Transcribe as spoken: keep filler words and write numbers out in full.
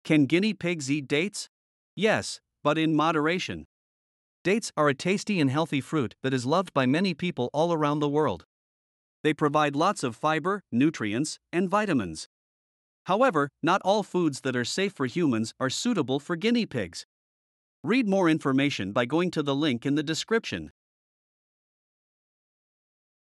Can guinea pigs eat dates? Yes, but in moderation. Dates are a tasty and healthy fruit that is loved by many people all around the world. They provide lots of fiber, nutrients, and vitamins. However, not all foods that are safe for humans are suitable for guinea pigs. Read more information by going to the link in the description.